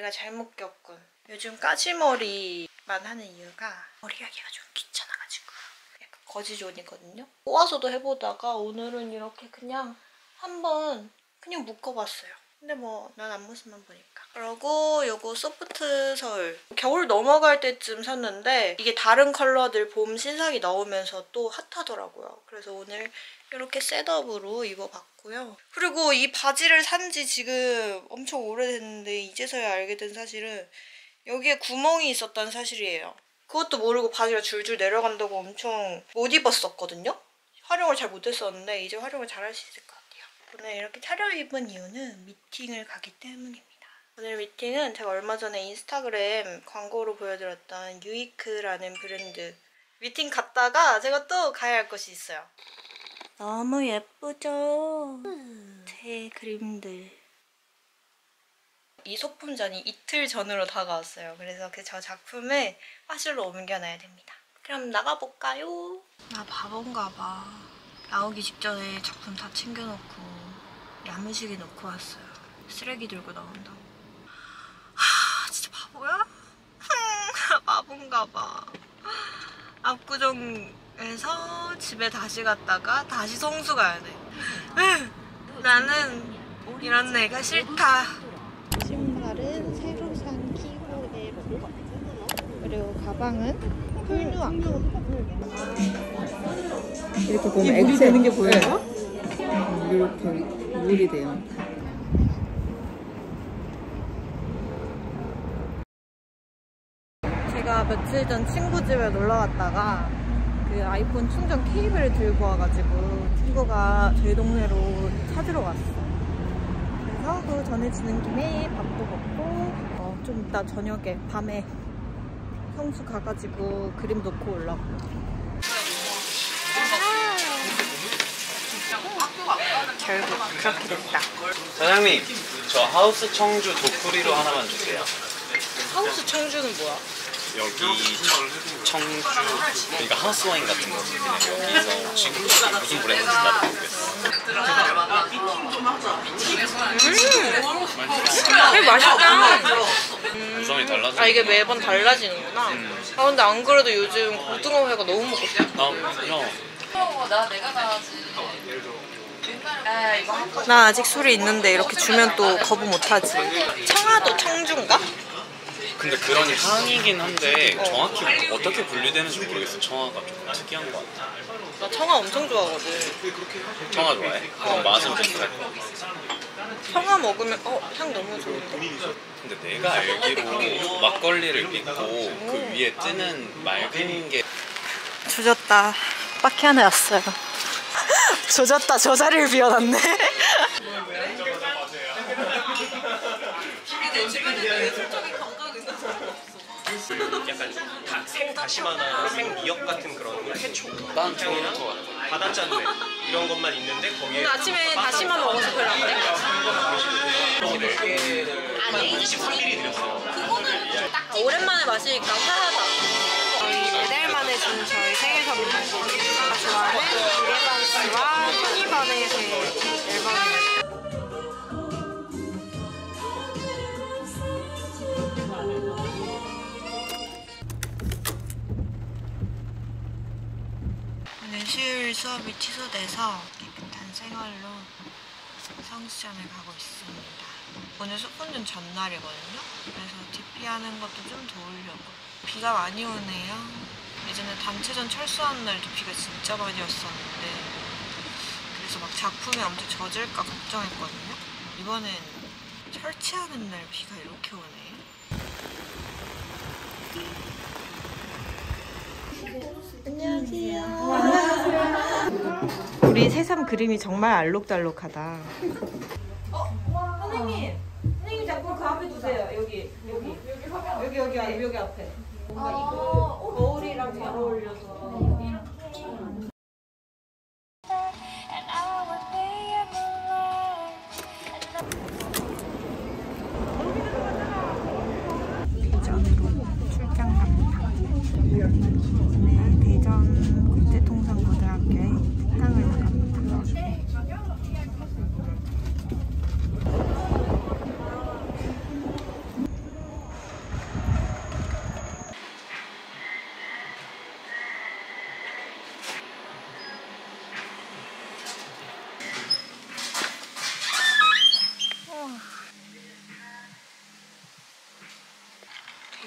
내가 잘못 겪은 요즘 까지머리만 하는 이유가 머리 하기가 좀 귀찮아가지고 약간 거지존이거든요. 꼬아서도 해보다가 오늘은 이렇게 그냥 한번 그냥 묶어봤어요. 근데 뭐 난 앞모습만 보니까. 그리고 요거 소프트 서울 겨울 넘어갈 때쯤 샀는데 이게 다른 컬러들 봄 신상이 나오면서 또 핫하더라고요. 그래서 오늘 이렇게 셋업으로 입어봤고요. 그리고 이 바지를 산 지 지금 엄청 오래됐는데 이제서야 알게 된 사실은 여기에 구멍이 있었다는 사실이에요. 그것도 모르고 바지가 줄줄 내려간다고 엄청 못 입었었거든요. 활용을 잘 못했었는데 이제 활용을 잘 할 수 있을 것 같아요. 오늘 이렇게 차려입은 이유는 미팅을 가기 때문입니다. 오늘 미팅은 제가 얼마 전에 인스타그램 광고로 보여드렸던 유이크라는 브랜드 미팅 갔다가 제가 또 가야 할 곳이 있어요. 너무 예쁘죠? 제 그림들. 이 소품전이 이틀 전으로 다가왔어요. 그래서 저 작품을 화실로 옮겨놔야 됩니다. 그럼 나가볼까요? 나 바본가 봐. 나오기 직전에 작품 다 챙겨놓고 야무지게 놓고 왔어요. 쓰레기 들고 나온다고. 진짜 바보야? 바본가 봐. 압구정에서 집에 다시 갔다가 다시 성수 가야 돼. 나는 이런 내가 싫다. 신발은 새로 산 키고 에버. 그리고 가방은 훌누앙. 이렇게 보면 물이 되는 게 보여요? 이렇게 물이 돼요. 제가 며칠 전 친구 집에 놀러 갔다가 그 아이폰 충전 케이블을 들고 와가지고 친구가 저희 동네로 찾으러 왔어요. 그래서 그 전해지는 김에 밥도 먹고 좀 이따 저녁에 밤에 성수 가가지고 그림 놓고 오려고. 결국 그렇게 됐다. 사장님, 저 하우스 청주 도쿠리로 하나만 주세요. 하우스 청주는 뭐야? 여기 청주, 그러니까 하우스 와인 같은 거지. 그냥 여기서 지금 무슨 브랜드인지 나도 모르겠어. 되게 맛있다. 구성이 달라져. 아, 이게 매번 달라지는구나. 아, 근데 안 그래도 요즘 고등어회가 너무 먹고 싶어. 형. 나 아직 술이 있는데 이렇게 주면 또 거부 못하지. 청아도 청주인가? 근데 그런 향이긴 한데 정확히 어떻게 분류되는지 모르겠어. 청아가 좀 특이한 것 같아. 나 청아 엄청 좋아하거든. 청아 좋아해? 그럼 맛은 비슷할 것 같아. 청아 먹으면 향 너무 좋은데? 근데 내가 알기로 막걸리를 믿고 그 위에 뜨는 맑은 게 조졌다. 바퀴 안에 왔어요. 조졌다. 저 자리를 비워놨네. 약간 생다시마나 생미역 같은 그런 해초 난 좋은 것 같아. 바다짠내 이런 것만 있는데 거기에 오늘 아침에 다시마 먹어서 별로 안 돼? 23mm 드렸어요. 오랜만에 마시니까 화하다. 저희 4달 만에 준 저희 생일 선물. 제가 좋아하는 이레반스와 토니버넷의 앨범입니다. 오늘 수요일 수업이 취소돼서 깨끗한 생활로 성수전을 가고 있습니다. 오늘 소품전 전날이거든요. 그래서 DP하는 것도 좀 도우려고. 비가 많이 오네요. 예전에 단체전 철수하는 날도 비가 진짜 많이 왔었는데 그래서 막 작품이 엄청 젖을까 걱정했거든요. 이번엔 설치하는 날 비가 이렇게 오네. 안녕하세요. 우리 새삼 그림이 정말 알록달록하다. 선생님 작품 그 앞에 두세요. 여기 앞에. 뭔가 이거 거울이랑 잘 어울려서. 대전으로 출장 갑니다. 오늘 대전 국제통상고등학교에 특강을 나갑니다.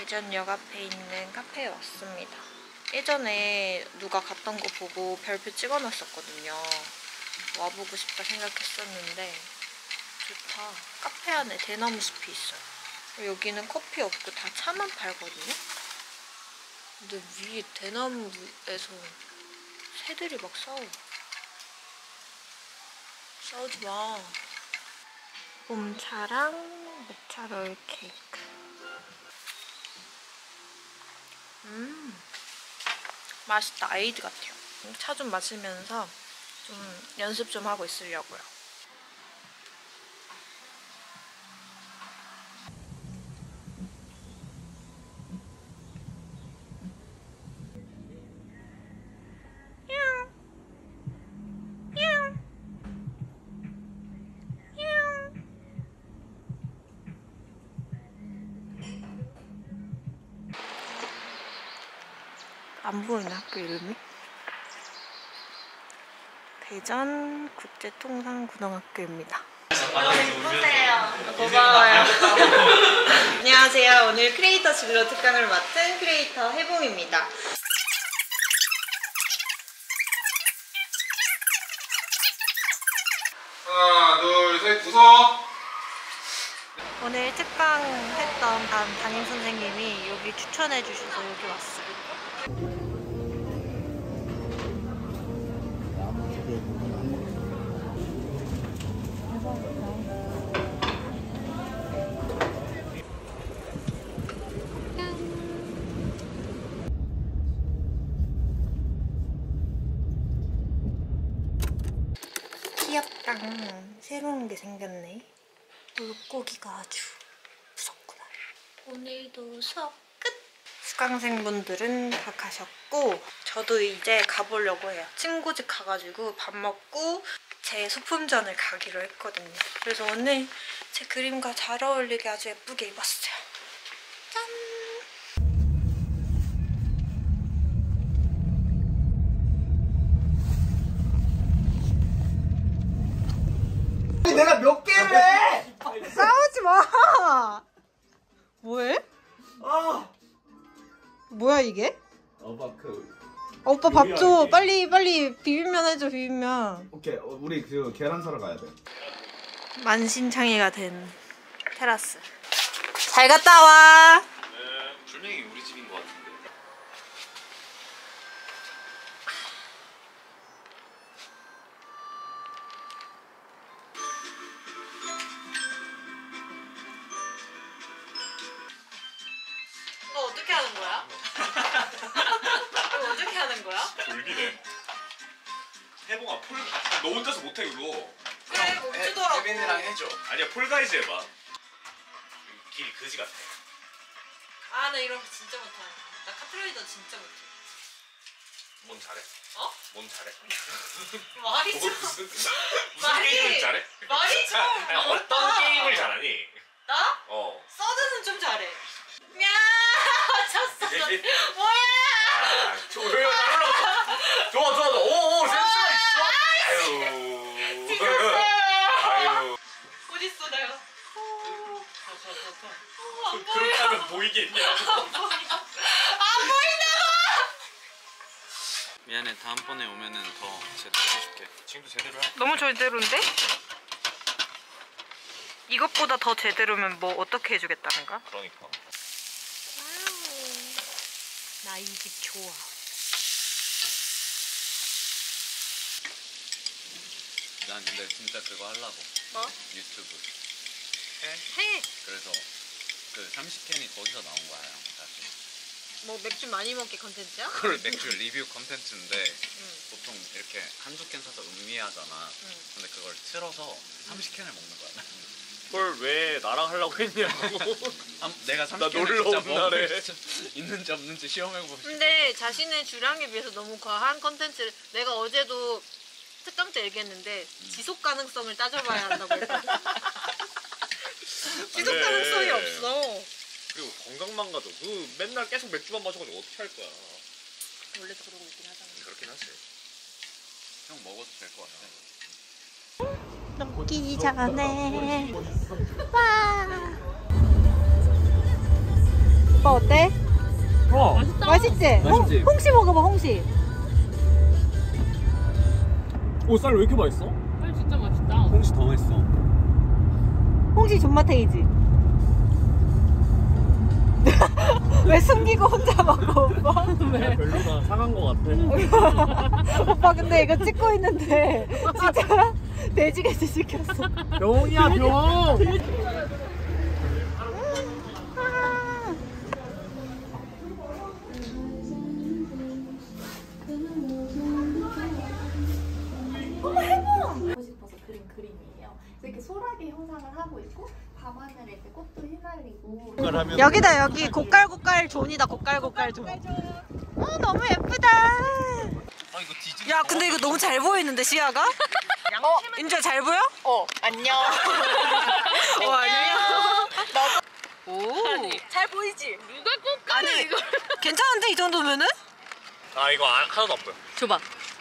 대전역 앞에 있는 카페에 왔습니다. 예전에 누가 갔던 거 보고 별표 찍어놨었거든요. 와보고 싶다 생각했었는데 좋다. 카페 안에 대나무 숲이 있어요. 여기는 커피 없고 다 차만 팔거든요. 근데 위에 대나무에서 새들이 막 싸워. 싸우지 마. 봄차랑 녹차 롤 케이크. 맛있다. 아이드 같아요. 차 좀 마시면서 좀 연습 좀 하고 있으려고요. 안 보이네, 학교 이름이? 대전 국제통상고등학교입니다. 예쁘세요. 고마워요. 안녕하세요. 오늘 크리에이터 진로 특강을 맡은 크리에이터 해봉입니다. 하나, 둘, 셋, 웃어! 오늘 특강 했던 담임 선생님이 여기 추천해 주셔서 여기 왔어요. 귀엽다. 새로운 게 생겼네. 물고기가 아주 무섭구나. 오늘도 수업 끝! 수강생분들은 다 가셨고 저도 이제 가보려고 해요. 친구 집 가가지고 밥 먹고 제 소품전을 가기로 했거든요. 그래서 오늘 제 그림과 잘 어울리게 아주 예쁘게 입었어요. 짠! 내가 몇 개를 해! 싸우지 마! 뭐해? 아! 뭐야 이게? 그 오빠 밥 줘. 요리하기. 빨리 비빔면 해줘. 비빔면. 오케이, 우리 그 계란 사러 가야 돼. 만신창이가 된 테라스. 잘 갔다 와. 분명히 우리 집인 것 같은데. 너 어떻게 하는 거야? 너 어떻게 하는 거야? 돌기네. 해봉아 너 혼자서 못해 그거. 그래 멈추더라고. 혜빈이랑 해줘. 아니야 폴가이즈 해봐. 길이 그지 같아. 아 나 이런 거 진짜 못하네. 나 카트라이더 진짜 못해. 뭔 잘해? 어? 뭔 잘해? 말이 뭐, 좀. 무슨 말이- 게임을 잘해? 말이 좀. 아니, 어떤 많다. 게임을 잘하니? 나? 어. 서든은 좀 잘해. 야 쳤어. 이게- 뭐야? 아, 잘 올라갔어. 좋아. 오, 센스가 있어. 아유. 아유. 어딨어 내가? 안 그렇게 보여. 하면 보이겠냐고. 안 보인다고. 미안해. 다음번에 오면은 더 제대로 해줄게. 지금도 제대로 해. 너무 제대로인데? 이것보다 더 제대로면 뭐 어떻게 해주겠다는가? 그러니까. 나 이 집 좋아. 난 근데 진짜 그거 하려고. 뭐? 유튜브. 해. 그래서 그 30캔이 거기서 나온 거야, 형. 사실. 뭐 맥주 많이 먹기 컨텐츠야? 그걸 맥주 리뷰 컨텐츠인데 보통 이렇게 한두 캔 사서 음미하잖아. 근데 그걸 틀어서 30캔을 먹는 거야. 그걸 왜 나랑 하려고 했냐고. 내가 나 30캔을 놀러 진짜 온 먹을 날에. 수 있는지 없는지 시험해보고 싶어. 근데 자신의 주량에 비해서 너무 과한 컨텐츠를 내가 어제도 특강 때 얘기했는데 지속 가능성을 따져봐야 한다고 했거든. 지속 안 돼. 가능성이 없어. 그리고 건강만 가도 그 맨날 계속 맥주만 마셔가지고 어떻게 할 거야. 원래도 그러고 있긴 하잖아. 그렇긴 하지. 형 먹어도 될 것 같아. 녹기 전에 와. 오빠 어때? 맛있지? 맛있지? 홍시 먹어봐 홍시. 오, 쌀 왜 이렇게 맛있어? 쌀 진짜 맛있다. 홍시 더 맛있어. 홍시 존맛탱이지? 왜 숨기고 혼자 먹어 오빠? 별로다. 상한 거 같아. 오빠 근데 이거 찍고 있는데 진짜 돼지같이 시켰어. 병이야, 병! 보고 싶어서 그린 그림이에요. 이렇게 소라게 형상을 하고 있고 밤하늘에 이렇게 꽃도 휘날리고. 여기다 여기 고깔고깔 존이다 고깔고깔 존. 너무 예쁘다. 이거 뒤집. 야 근데 이거 너무 잘 보이는데 시야가? 인주야 잘 보여? 안녕. 안녕. 잘 보이지? 누가 꼭 가네 이거. 괜찮은데 이 정도면은? 아, 이거 하나도 안 보여. 줘봐.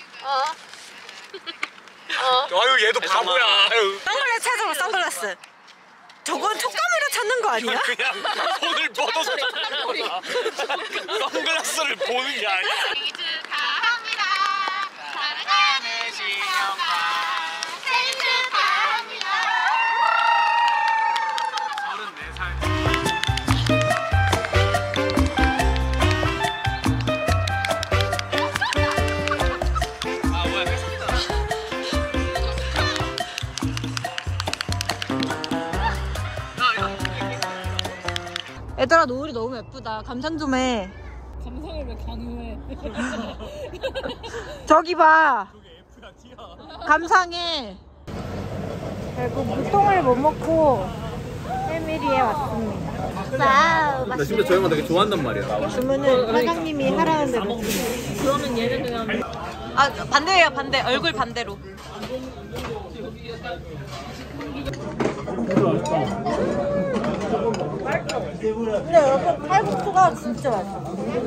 아유, 얘도 바보야. 아유. 선글라스 찾아봐 선글라스. 저건 촉감으로 찾는 거 아니야? 그냥 손을 뻗어서 찾는 거야. 선글라스를 보는 게 아니야. 생일 축하합니다. 사랑하는 시엄마. 생일 축하합니다. 34살. 얘들아 노을이 너무 예쁘다. 감상 좀 해. 감성을 왜 강요해? 저기 봐. 감상해. 결국 무통을 못 먹고 해밀이에 왔습니다. 와우 나 심지어 저 형아 되게 좋아한단 말이야. 주문은 사장님이 하라는 대로. 그러면 얘는 그냥 아 반대예요 반대. 얼굴 반대로. 근데 여러분 칼국수가 진짜 맛있어.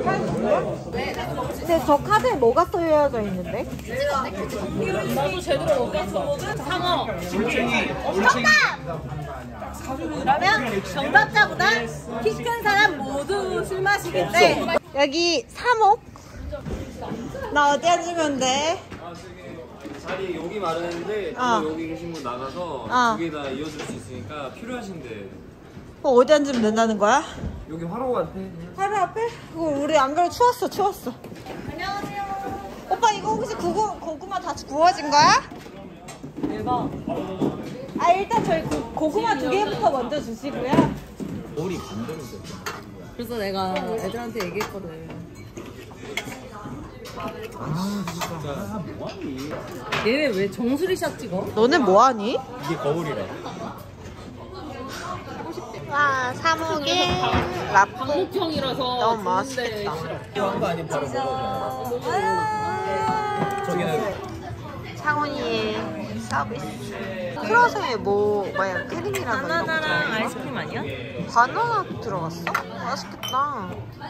근데 저 카드에 뭐가 쓰여져 있는데? 나도 제대로 못 봤어. 상어. 그러면 정답자보다 키 큰 사람 모두 술 마시겠대. 여기 3옥. 나 어디 앉으면 돼? 자리 여기 마련했는데 여기 계신 분 나가서 두 개 다 이어줄 수 있으니까 필요하신데 어디 앉으면 된다는 거야? 여기 화로 앞에 하루 앞에? 우리 안 그래도 추웠어. 안녕하세요. 오빠 이거 혹시 고구마 다 구워진 거야? 대박. 아 일단 저희 고구마 2개부터 먼저 주시고요. 머리 반대로 돼. 그래서 내가 애들한테 얘기했거든. 아 진짜 뭐하니? 얘네 왜 정수리샷 찍어? 너는 뭐하니? 이게 거울이래. 와 사목에 라포 한국형이라서 너무 맛있겠다. 이런 거 아니면 바로 먹어줘. 저기는 창원이의 서비스. 크로아상에 뭐 마냥 크림이랑 바나나랑 아이스크림 아니야? 바나나 들어갔어? 맛있겠다.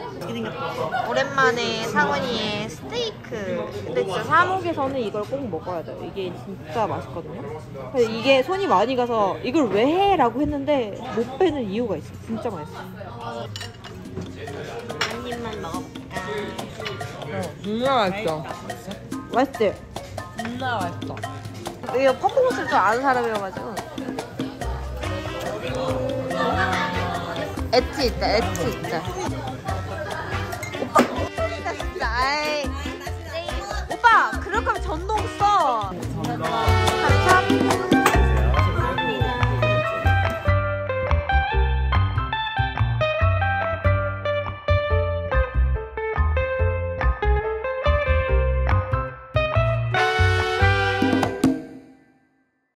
오랜만에 상원이의 스테이크. 근데 진짜 사목에서는 이걸 꼭 먹어야 돼요. 이게 진짜 맛있거든요. 근데 이게 손이 많이 가서 이걸 왜 해? 라고 했는데 못 빼는 이유가 있어. 진짜 맛있어. 한 입만 먹어볼까? 진짜 맛있어. 맛있지? 진짜 맛있어. 이거 퍼포먼스를 좀 아는 사람이어가지고. 엣지 있다. 오빠 진짜 아이. 오빠 그럴 거면 전동 써.